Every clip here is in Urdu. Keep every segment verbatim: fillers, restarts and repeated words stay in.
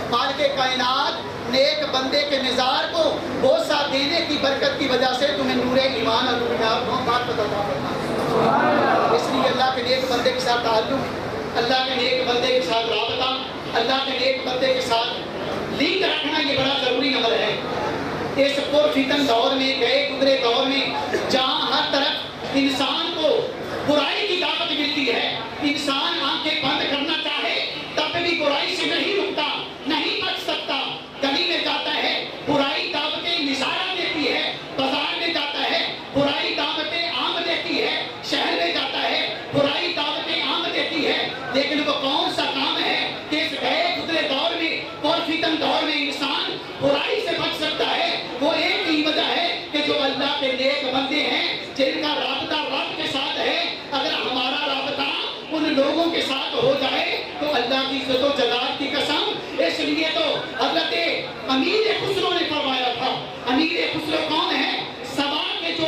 مالک کائنات نیک بندے کے مزار کو بوسہ دینے کی برکت کی وجہ سے تمہیں نور ایمان اور نور بات پتہ چلتا۔ اس لیے اللہ کے نیک بندے کے ساتھ تعلق، اللہ کے نیک بندے کے ساتھ رابطہ، اللہ کے نیک بندے کے ساتھ لنک رکھنا یہ بڑا ضروری عمل ہے۔ اس پرفتن دور میں، گئے گزرے دور میں، جہاں ہر طرف انسان کو برائی کی دعوت ملتی ہے، انسان آنکھیں بند کرنا چاہے تب بھی برائی سے نہیں رکتا، نہیں بچ سکتا۔ گلی میں جاتا ہے برائی دعوتیں نثارہ دیتی ہے، بازار میں جاتا ہے برائی دعوتیں عام دیتی ہے، شہر میں جاتا ہے برائی دعوتیں عام دیتی ہے، لیکن وہ کون سا کام ہے کہ اس گئے گزرے دور میں، پرفتن دور میں انسان برائی سے بچ سکتا ہے؟ وہ ایک ہی وجہ ہے کہ جو اللہ کے نیک بندے ہیں جن کا رابطہ رب کے ساتھ ہے۔ اگر ہمارا رابطہ ان لوگوں کے ساتھ ہو جائے تو اللہ کی عزت و جلال کی قسم، اس لیے تو حضرت امیر خسرو نے فرمایا تھا۔ امیر خسرو کون ہے؟ سبا کے جو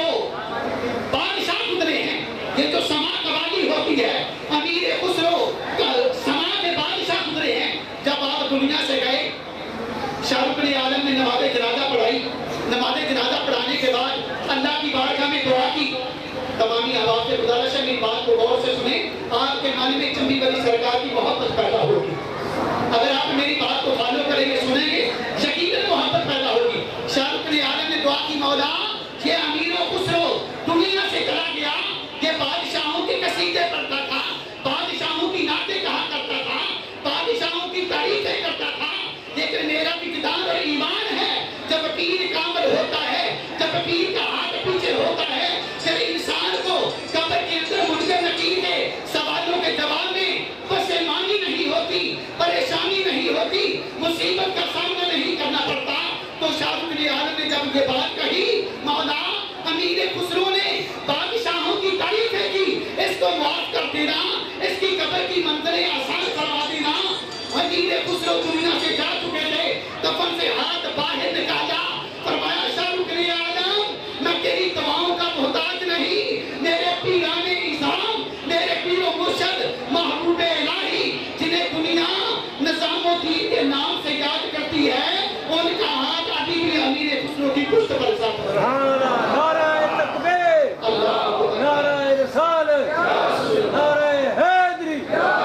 بادشاہ گزرے ہیں، یہ جو سما قوالی ہوتی ہے، امیر خسرو سما کے بادشاہ گزرے ہیں۔ جب آپ دنیا سے گئے، شاہ رخ عالم نے نماز جنازہ پڑھائی، نماز جنازہ پڑھانے کے بعد اللہ کی بارگاہ میں دعا کی۔ تمامی احباب سے گزارش ہے میری بات کو غور سے سنیں، آپ کے من میں چمبی ولی سرکار کی محبت پیدا ہوگی۔ اگر آپ میری بات کو فالو کریں گے، سنیں گے، یقیناً محبت پیدا ہوگی۔ شاہ رخ عالم نے دعا کی، مولا یہ امیر و خسرو دنیا سے چلا گیا، یہ بادشاہوں کے قصیدے پڑھتا تھا، بادشاہوں کی نعتیں کہا کرتا تھا، بادشاہوں کی تعریفیں کرتا تھا، لیکن میرا وجدان اور ایمان ہے جب پیر کامل ہوتا ہے، جب پیر کا ہاتھ پیچھے ہوتا ہے، پھر انسان کو قبر کے اندر منکر نکیر کے سوالوں کے جواب میں پشیمانی نہیں ہوتی، پریشانی نہیں ہوتی، مصیبت کا سامنا نہیں کرنا پڑتا۔ تو شاہ رخ عالم نے جب یہ بات کہی، مولا امیر خسرو نے بادشاہوں کی تعریفیں کی، اس کو معاف کر دینا، اس کی قبر کی منظریں آسان کروا دینا۔ امیر خسرو دنیا سے جا چکے تھے، کفن سے ہاتھ باہر نکالا، فرمایا شاہ رخ عالم میں تیری دعاؤں کا محتاج نہیں، میرے پیران نظام، میرے پیر و مرشد محبوب الہی جنہیں دنیا نظام و دین کے نام سے یاد کرتی ہے، ان کا ہاتھ ابھی بھی امیر خسرو کی پشت پر ثابت ہے۔ نعرہ تکبیر، نعرہ رسالت، نعرہ حیدری۔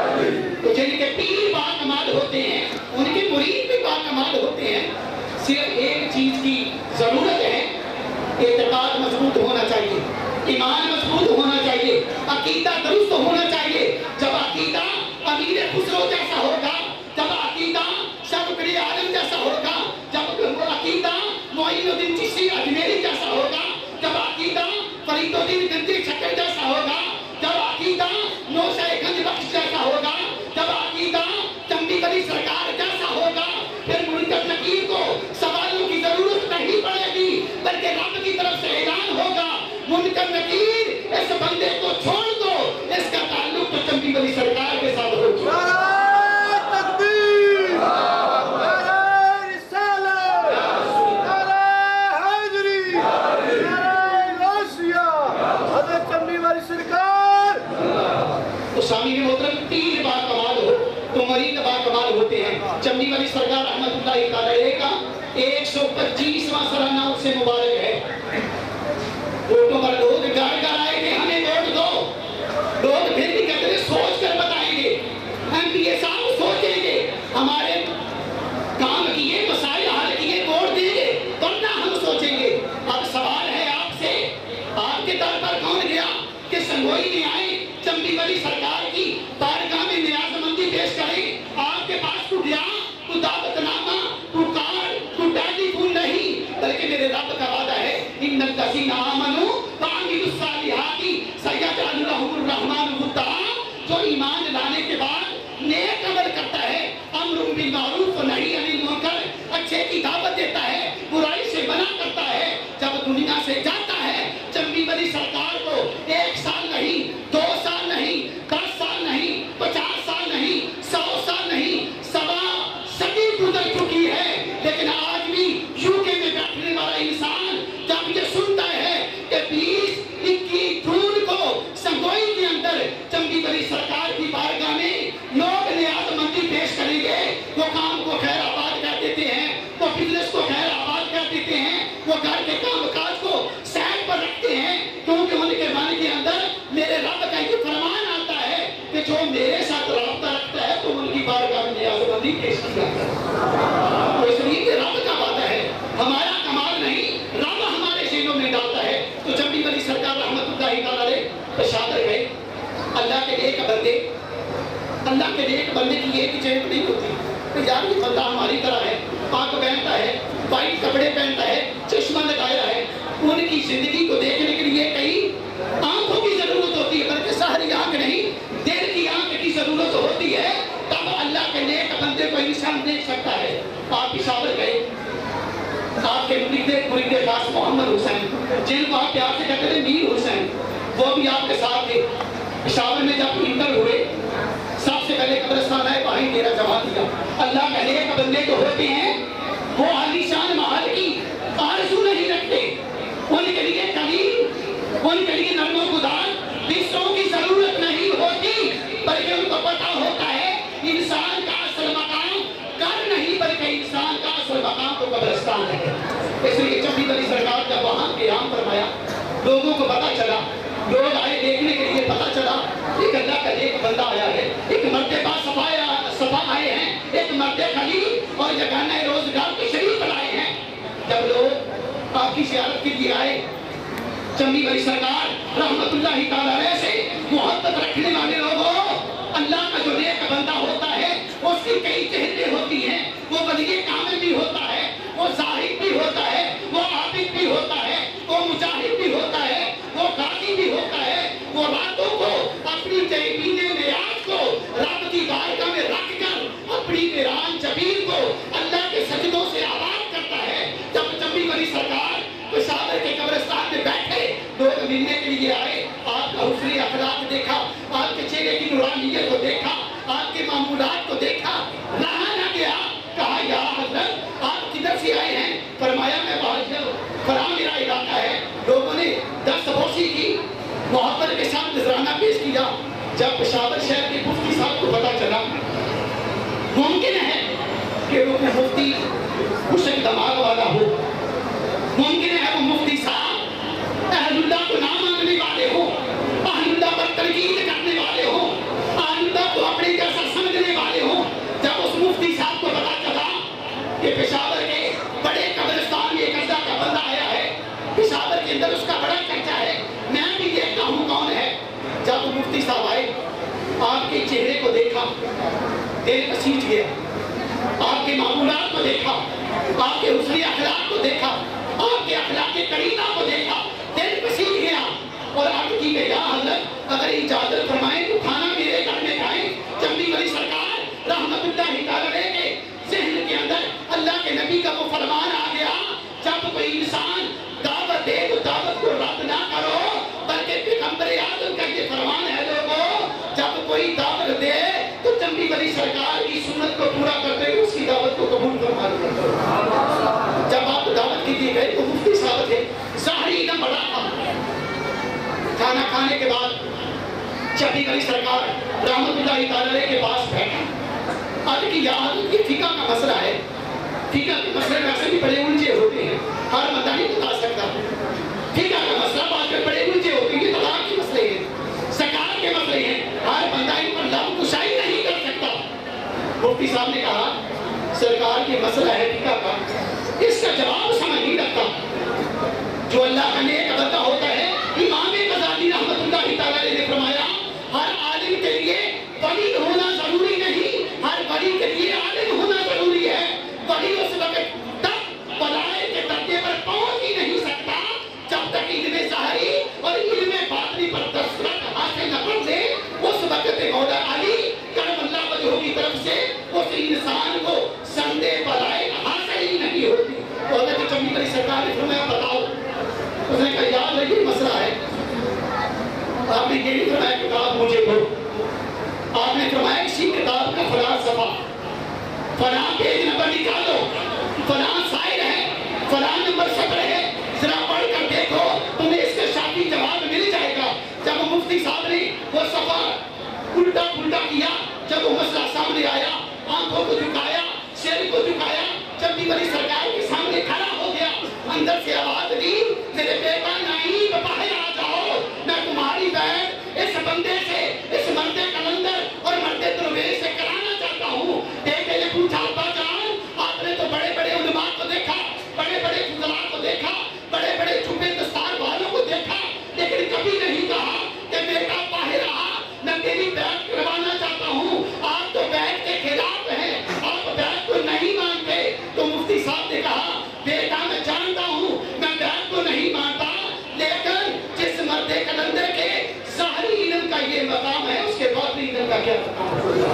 تو جن کے پیر باکمال ہوتے ہیں، ان کے مرید بھی باکمال ہوتے ہیں، صرف ایک چیز کی ضرورت ہے، اعتقاد مضبوط ہونا چاہیے، ایمان مضبوط ہونا چاہیے، عقیدہ درست ہونا چاہیے۔ جب عقیدہ امیر خسرو جیسا ہوگا، جب عقیدہ شاہ رخ عالم جیسا ہوگا، جب عقیدہ معین الدین چشتی اجمیری جیسا ہوگا، جب عقیدہ فرید الدین گنجی شکر جیسا ہوگا، جب عقیدہ نوشہ گنج بخش جیسا ہوگا، جب عقیدہ چمبی ولی سرکار جیسا ہوگا، پھر منکر نکیر کو سوالوں کی ضرورت نہیں پڑے گی، بلکہ رب کی طرف سے اعلان ہوگا، منکر نکیر اس بندے کو چھوڑ دو، اس کا تعلق تو چمبی ولی سرکار کے ساتھ ہوگا۔ نعرہ تکبیر، نعرہ رسالت، نعرہ حیدری، نعرہ غوثیہ، حضرت چمبی والی سرکار۔ تو سامعین محترم، پیر باکمال ہو تو مرید باکمال ہوتے ہیں۔ چمبی ولی سرکار رحمت اللہ علیہ کا ایک سو پچیسواں سالانہ اس سے مبارک ہے۔ ووٹوں پر لوگ گھر گھر آئے کہ ہمیں ووٹ دو، لوگ پھر بھی کہتے ہیں سوچ کر بتائیں گے، ایم پی اے صاحب سوچیں گے، ہمارے کام کیے، مسائل حل کیے، ووٹ دیں گے، ورنہ ہم سوچیں گے۔ اب سوال ہے آپ سے، آپ کے در پر کون گیا کہ سنگوئی میں آئے، چمبی ولی سرکار کی بارگاہ میں نیاز مندی پیش کریں؟ آپ کے پاس تو گیا، تو دعوت نامہ، تو کارڈ، تو ٹیلی فون نہیں، بلکہ میرے رب کا وعدہ ہے، ان الذین آمنوا وعملوا الصالحات سیجعل لهم الرحمن ودا۔ جو ایمان لانے کے بعد نیک عمل کرتا ہے، امر بالمعروف و نہی عن المنکر، اچھے کی دعوت دیتا ہے، برائی سے منع کرتا ہے، جب دنیا سے جاتا ہے، چمبی ولی سرکار کو ایک سال نہیں، دو سال نہیں، دس سال نہیں، پچاس سال نہیں، سو سال نہیں، سوا صدی گزر چکی ہے، لیکن آج بھی یو کے میں بیٹھنے والا انسان جب یہ سنتا ہے کہ بیس اکیس جون کو سنگوئی کے اندر چمبی ولی سرکار کی بارگاہ میں لوگ نیاز مندی پیش کریں گے، وہ کام کو خیر آباد کہ جو میرے ساتھ رابطہ رکھتا ہے تو ان کی بارگاہ میں نیاز مندی پیش کی جاتا ہے. تو اس لیے یہ رب کا وعدہ ہے, ہمارا کمال نہیں, رب ہمارے ذہنوں میں ڈالتا ہے. تو چمبی ولی سرکار رحمت اللہ تعالیٰ علیہ تشادر گئے. اللہ کے نیک بندے, اللہ کے نیک بندے کی ایک چیز نہیں ہوتی کہ یار یہ بندہ ہماری طرح ہے, پاک پہنتا ہے, وائٹ کپڑے پہنتا ہے, چشمہ لگایا ہے. ان کی زندگی کو دیکھنے کے لیے کئی آنکھوں کی ضرورت ہوتی ہے, بلکہ ساری آنکھ نہیں, دل کی آنکھ کی ضرورت ہوتی ہے, تب اللہ کے نیک بندے کو انسان دیکھ سکتا ہے. آپ پشاور گئے, آپ کے مرید مرید خاص محمد حسین, جن کو آپ پیار سے کہتے تھے میر حسین, وہ بھی آپ کے ساتھ تھے. پشاور میں جب انٹر ہوئے, سب سے پہلے قبرستان آئے, وہیں میرا جواب دیا. اللہ کے نیک بندے جو ہوتے ہیں وہ عالی شان محل کی آرزو نہیں رکھتے, ان کے لیے کلیم, ان کے لیے نرم و گدار بستروں کی ضرورت نہیں ہوتی, بلکہ ان کو پتا ہوتا ہے انسان کا اصل مقام گھر نہیں بلکہ انسان کا اصل مقام تو قبرستان ہے. اس لیے چمبی ولی سرکار جب وہاں قیام فرمایا, لوگوں کو پتا چلا, لوگ آئے دیکھنے کے لیے, پتا چلا ایک اللہ کا ایک بندہ آیا ہے, ایک مرد با صفا آئے ہیں, ایک مرد خلیل اور یگانہ روزگار کے شریف لائے ہیں. جب لوگ آپ کی زیارت کے لیے آئے, چمبی ولی سرکار رحمت اللہ تعالیٰ علیہ سے محبت رکھنے والے لوگوں, اللہ کا جو نیک بندہ ہوتا ہے اس کی کئی چہرے ہوتی ہیں. وہ ولی کامل بھی ہوتا ہے, وہ زاہد بھی ہوتا ہے, وہ عابد بھی ہوتا ہے, وہ مجاہد بھی ہوتا ہے, وہ غازی بھی ہوتا ہے. وہ راتوں کو اپنی تہبین نیاز کو رب کی بارگاہ میں رکھ کر اپنی ویران جبین کو اللہ کے سجدوں سے آباد کرتا ہے. جب چمبی ولی سرکار پشاور کے قبرستان میں بیٹھے, لوگ ملنے کے لیے آئے, آپ کا حسن اخلاق دیکھا, آپ کے چہرے کی نورانیت کو دیکھا, آپ کے معمولات کو دیکھا, رہا نہ گیا. کہا یا حضرت آپ کدھر سے آئے ہیں؟ فرمایا میں باہر فرا میرا علاقہ ہے. لوگوں نے دست بوسی کی, محبت کے ساتھ نذرانہ پیش کیا. جب پشاور شہر کے مفتی صاحب کو پتا چلا, ممکن ہے کہ وہ مفتی خشک دماغ والا ہو, ممکن ہے وہ مفتی صاحب اہل اللہ کو نہ ماننے والے ہو, اہل اللہ پر تنقید کرنے والے ہو, اہل اللہ کو اپنے جیسا سمجھنے والے ہو. جب اس مفتی صاحب کو پتا چلا کہ پشاور کے بڑے قبرستان میں ایک اللہ کا بندہ آیا ہے, پشاور کے اندر اس کا بڑا چرچا ہے, میں بھی دیکھتا ہوں کون ہے. جب مفتی صاحب آئے, آپ کے چہرے کو دیکھا, دل پسیج گیا, آپ کے معمولات کو دیکھا, آپ کے حسن اخلاق کو دیکھا, آپ کے اخلاق کریمہ کو دیکھا, دل پسیج گیا. اور آپ کی کہ یا حضرت اگر اجازت فرمائیں تو کھانا میرے گھر میں کھائیں. چمبی ولی سرکار رحمت اللہ تعالیٰ علیہ کے ذہن کے اندر اللہ کے نبی کا وہ فرمان آ گیا, جب کوئی انسان دعوت دے تو دعوت کو رد نہ کرو, بلکہ پیغمبر اعظم کا یہ فرمان ہے لوگوں, جب کوئی دعوت دے تو چمبی ولی سرکار کی سنت کو پورا کرتے ہوئے اس کی دعوت کو قبول فرما لو. جب آپ دعوت کے لیے گئے تو مفتی صاحب تھے, ظاہری نہ بڑا تھا. کھانا کھانے کے بعد چمبی ولی سرکار رحمت اللہ تعالیٰ علیہ کے پاس بیٹھے. آج کی یاد یہ فقہ کا مسئلہ ہے, فقہ کے مسئلے ویسے بھی بڑے الجھے ہوتے ہیں, ہر بندہ نہیں بتا سکتا. فقہ کا مسئلہ بعد میں بڑے الجھے ہوتے ہیں, یہ طلاق کے مسئلے ہیں, زکات کے مسئلے ہیں, ہر بندہ ان پر لب کشائی نہیں کر سکتا. مفتی صاحب نے کہا سرکار یہ مسئلہ ہے فقہ کا, اس کا جواب سمجھ نہیں رکھتا. جو اللہ کا نیک بندہ ہوتا ہے, امام غزالی رحمت اللہ تعالیٰ علیہ نے فرمایا ہر عالم کے لیے ولی ہونا ضروری نہیں, ہر ولی کے لیے عالم ہونا ضروری ہے. ولی اس وقت تک ولایت کے درجے پر پہنچ ہی نہیں سکتا جب تک علم ظاہری اور علم باطنی پر دستخط حاصل نہ کر لے. اس وقت مولا علی کرم اللہ وجہہ کی طرف سے اس انسان کو سندے ولایت حاصل ہی نہیں ہوتی. حضرت چمبی ولی سرکار نے فرمایا بتاؤ. اس نے کہا یاد ہے یہ مسئلہ ہے. آپ نے یہ نہیں فرمایا کتاب مجھے دو, آپ نے فرمایا اسی کتاب کا فلاں صفحہ, فلاں پیج نمبر نکالو, فلاں سائر ہے, فلاں نمبر سطر ہے, ذرا پڑھ کر دیکھو, تمہیں اس کا شافی جواب مل جائے گا. جب مفتی صاحب نے وہ صفحہ الٹا پلٹا کیا, جب وہ مسئلہ سامنے آیا, آنکھوں کو جھکایا, سر کو جھکایا, چمبی ولی سرکار کے سامنے کھڑا ہو گیا, اندر سے آواز دی میرے بیٹا نہیں باہر آ جاؤ, میں تمہاری بہن اس بندے سے, اس مرد کلندر ظاہری علم کا یہ مقام ہے، اس کے باطنی علم کا کیا مقام ہے؟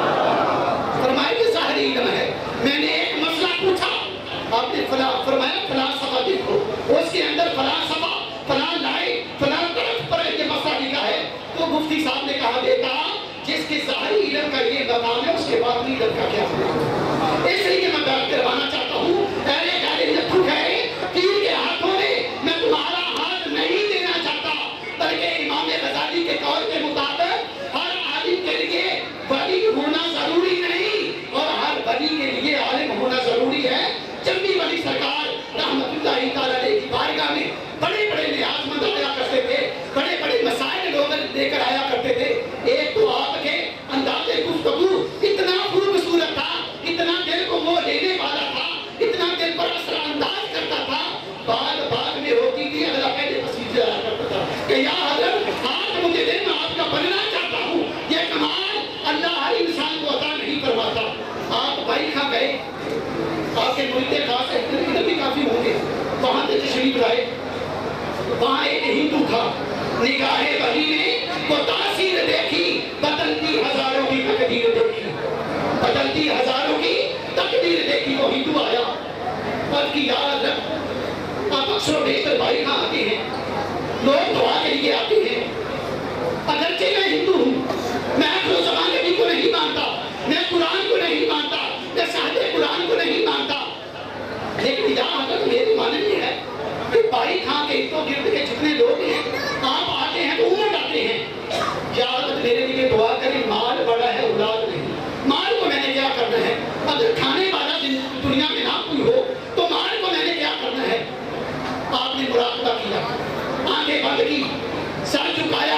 فرمایا کہ ظاہری علم ہے. میں نے ایک مسئلہ پوچھا، آپ نے فرمایا فلاں صفحہ دیکھو، اس کے اندر فلاں صفحہ فلاں لائن فلاں طرف پر یہ مسئلہ لکھا ہے. تو مفتی صاحب نے کہا بیٹا جس کے ظاہری علم کا یہ مقام ہے اس کے باطنی علم کا کیا مقام ہے؟ اس لیے میں بات کروانا چاہتا ہوں. ارے گارے لکھو کہے تیر کے ہاتھوں میں میں تمہارا ہاتھ نہیں دینا چاہتا، بلکہ امام غزالی کے قول کے مطابق ہر عالم کے لیے ولی ہونا ضروری نہیں اور ہر ولی کے لیے عالم ہونا ضروری ہے. چندی ولی سرکار رحمت اللہ تعالیٰ علیہ کی بارگاہ میں بڑے بڑے نیاز مند آیا کرتے تھے، بڑے بڑے مسائل لوگ لے کر آیا کرتے تھے. ایک تو آپ کے انداز گفتگو اتنا خوبصورت تھا، اتنا دل کو موہ لینے والا تھا، اتنا دل پر اثر انداز کرتا تھا. بعد بعد میں ہوتی تھی اگلا پہلے تصویر آیا کرتا تھا کہ یا حضرت آپ مجھے دے، میں آپ کا بننا چاہتا ہوں. یہ کمال اللہ ہر انسان کو عطا نہیں کرواتا. آپ بھائی کھا گئے، آپ کے ملتے خاص ادھر بھی کافی ہوں گے، وہاں سے تشریف لائے. وہاں ایک ہندو تھا، نگاہ بری نے وہ تاثیر دیکھی، بدلتی ہزاروں کی تقدیر دیکھی، بدلتی ہزاروں کی تقدیر دیکھی. وہ ہندو آیا اور کی یاد رکھ آپ اکثر و بیشتر بھائی کہاں آتے ہیں، لوگ دعا کے لیے آتے ہیں. اگرچہ میں ہندو ہوں، میں آخر زمان نبی کو نہیں مانتا، میں قرآن کو نہیں مانتا، میں صحت قرآن کو نہیں مانتا، لیکن یہاں حضرت میری ماننی ہے کہ بھائی کھاں کے اتو گرد کے جتنے لوگ ہیں آپ آتے ہیں تو اونٹ آتے ہیں. یا حضرت میرے لیے دعا کریں، مال بڑا ہے اولاد نہیں. مال کو میں نے کیا کرنا ہے؟ اگر کھانے والا دنیا میں نہ کوئی ہو تو مال کو میں نے کیا کرنا ہے؟ آپ نے مراقبہ کیا، آنکھیں بند کی، سر جھکایا،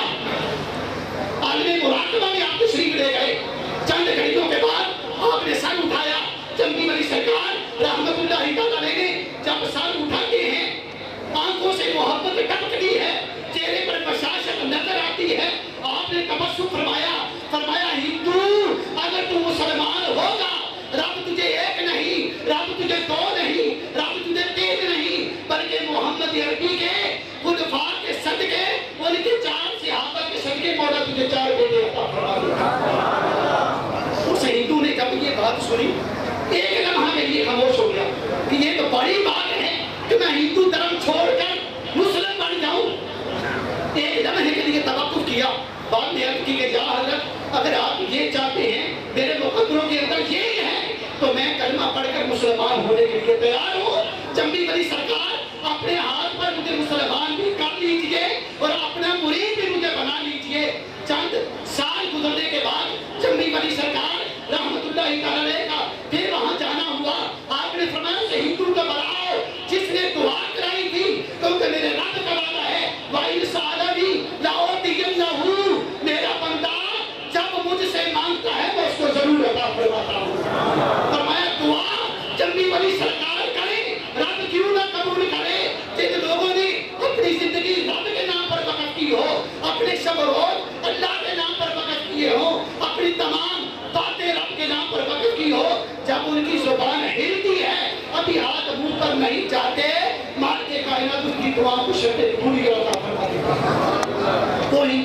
عالم مراقبہ میں آپ تشریف لے گئے. چند گھڑیوں کے بعد آپ نے سر اٹھایا. چندی ولی سرکار رحمت اللہ تعالیٰ نے جب سر اٹھاتے ہیں آنکھوں سے محبت ٹپکتی ہے، چہرے پر بشاشت نظر آتی ہے. آپ نے تبسم فرمایا، فرمایا ہندو اگر تو مسلمان ہوگا رب تجھے ایک نہیں، رب تجھے دو نہیں، رب تجھے تین نہیں، بلکہ محمد عربی کے خلفاء کے صدقے ان کے چار صحابہ کے صدقے مولا تجھے چار بیٹے عطا فرما دے. اس ہندو نے جب یہ بات سنی ایک لمحہ کے لیے خاموش ہو گیا کہ یہ تو بڑی بات ہے کہ میں ہندو دھرم چھوڑ کر مسلم بن جاؤں. ایک لمحے کے لیے توقف کیا، بعد میں عرض کی کہ یا حضرت اگر آپ یہ چاہتے ہیں میرے مقدروں کے اندر یہ ہے تو میں کلمہ پڑھ کر مسلمان ہونے کے لیے تیار ہوں. چندی ولی سرکار اپنے ہاتھ پر مجھے مسلمان بھی کر لیجئے اور اپنا مرید بھی مجھے بنا لیجئے. چند سال گزرنے کے بعد چندی ولی سرکار رحمت اللہ تعالیٰ کا پھر وہاں جانا ہوا. آپ نے فرمایا اسے ہندو کا بڑھاؤ جس نے دعا کرائی تھی کیونکہ میرے رب کا وعدہ ہے وَإِنْ سَأَلَنِي لَأُعْطِيَنَّهُ، میرا بندہ جب مجھ سے مانگتا ہے میں اس کو ضرور عطا فرماتا ہوں. فرمایا دعا چندی ولی سرکار کرے، رب کیوں نہ قبول کرے. جن لوگوں نے اپنی زندگی رب کے نام پر وقف کی ہو، اپنے شب و روز اللہ کے نام پر وقف کیے ہو، اپنی تمام باتیں رب کے نام پر وقف کی ہو، جب ان کی زبان ہلتی ہے ابھی ہاتھ منہ پر نہیں جاتے، مالک کائنات اس کی دعا کو شرط پوری عطا فرما دیتا ہے. تو